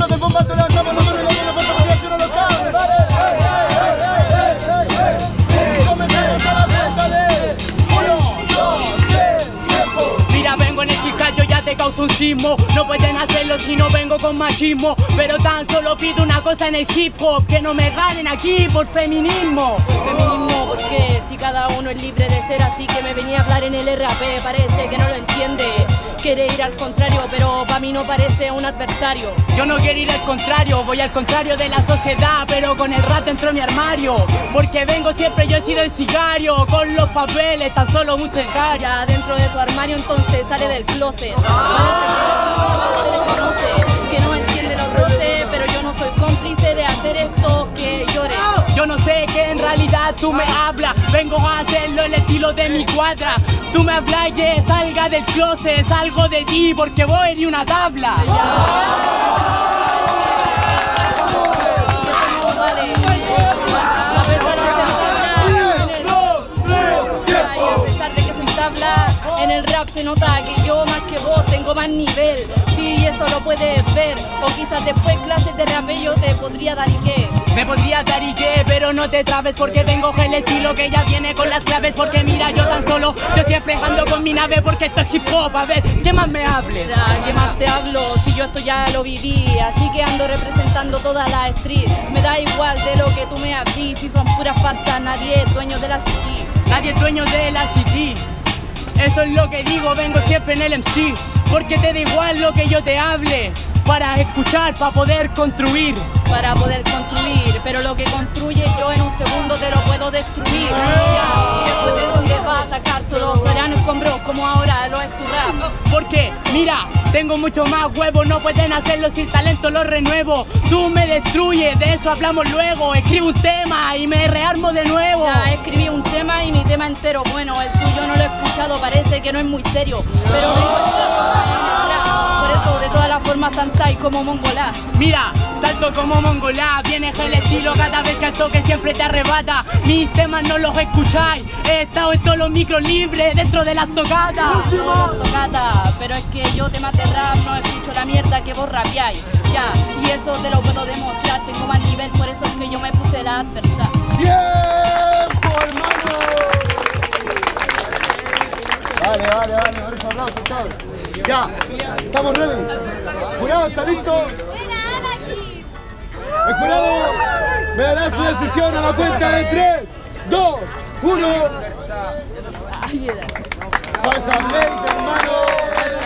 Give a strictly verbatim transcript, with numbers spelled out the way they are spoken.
momento que el bombazo la cama, no me regaló una falta para hacer los cables, ¿vale? Comenzamos a la cuenta de uno, dos, tres, tiempo. Mira, vengo en el Kika, yo ya te causo un sismo. No pueden hacerlo si no vengo con machismo. Pero tan solo pido una cosa en el hip hop: que no me ganen aquí por feminismo. Feminismo, porque si cada uno es libre de ser así, que me venía a hablar en el R A P, parece que no lo entiende. Quiere ir al contrario, pero para mí no parece un adversario. Yo no quiero ir al contrario, voy al contrario de la sociedad, pero con el rap dentro de mi armario. Porque vengo siempre, yo he sido el sicario, con los papeles, tan solo un cegar. Ya dentro de tu armario entonces sale del closet. Parece que no se conoce, que no entiende los roces, pero yo no soy cómplice de hacer esto que llore. Yo no sé qué en realidad tú me hablas, vengo a hacerlo el estilo de mi cuadra. Tú me hablas y salga del closet, salgo de ti porque voy en una tabla. En el rap se nota que yo más que vos tengo más nivel. Sí, eso lo puedes ver. O quizás después clases de rap yo te podría dar y qué. Me podrías dar y qué, pero no te trabes porque vengo con el estilo que ya viene con las claves. Porque mira, yo tan solo, yo siempre ando con mi nave porque esto es hip hop. A ver, ¿qué más me hables? Ya, ¿qué más te hablo? Si yo esto ya lo viví, así que ando representando toda la street. Me da igual de lo que tú me has dicho, si son puras falsas, nadie es dueño de la city. Nadie es dueño de la city. Eso es lo que digo, vengo siempre en el M C. Porque te da igual lo que yo te hable, para escuchar, para poder construir. Para poder construir, pero lo que construye yo en un segundo te lo puedo destruir. Ya, y después de dónde vas a sacar solo serán escombros como ahora lo es tu rap. Porque, mira, tengo mucho más huevos, no pueden hacerlo sin talento, lo renuevo. Tú me destruyes, de eso hablamos luego. Escribo un tema y me rearmo de nuevo. Ya, escribí un tema y mi tema entero. Bueno, el tuyo no lo he escuchado, parece que no es muy serio, pero vengo a por eso de todas las formas saltáis como mongolá. Mira, salto como mongolá, viene el estilo cada vez que al toque siempre te arrebata. Mis temas no los escucháis, he estado en todos los micros libres dentro de las tocatas. De las tocatas, pero es que yo temas de rap no escucho la mierda que vos rapeáis. Ya, y eso te lo puedo demostrar, tengo más nivel, por eso es que yo me puse la adversa. ¡Tiempo, hermano! Vale, vale, vale, por eso aplausos, cabrón. Ya, estamos ready. ¿Jurado está listo? El jurado me dará su decisión a la cuenta de tres, dos, uno. Pasa, Blade, hermano.